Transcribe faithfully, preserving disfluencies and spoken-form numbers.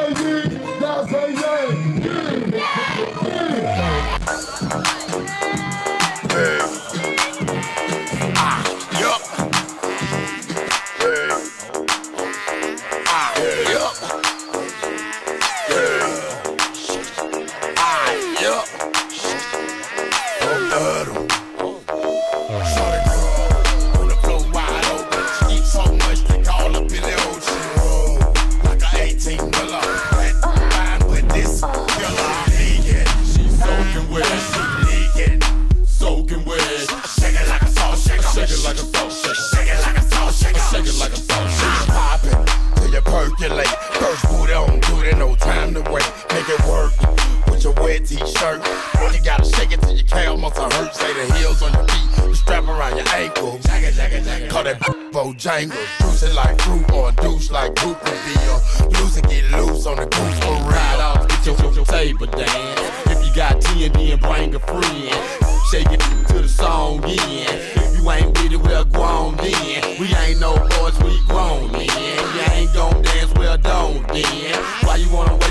say yeah, y'all say yeah. Yeah. Hey. Ah, yup. Hey. Ah, yup. Yeah. Ah, yup. Oh, shorty girl on the floor wide open. She eat so much they call up in the ocean. Like a eighteen wheeler. Fine with this killer. Leaking. She's soaking wet. She leaking. Soaking wet. Shake it like a salt shaker. Shake it like a salt shaker. Shake it like a salt shaker. Shake it like a salt shaker. Popping till you percolate. First booty on duty, no time to wait. Make it work with your wet t-shirt. You gotta shake it till your calf muscle hurt. Say the heels on your feet, the strap around your ankle. Jagga, jagga, jagga. Call that Bojangles. Juice it like fruit or a douche like Goop would be. Loose and get loose on the goose for real. Ride off, get your, your table dance. If you got T and D and bring a friend. Shake it to the song in. If you ain't with it, well grown then. We ain't no boys, we grown then. You ain't gon' dance, well don't then. Why you wanna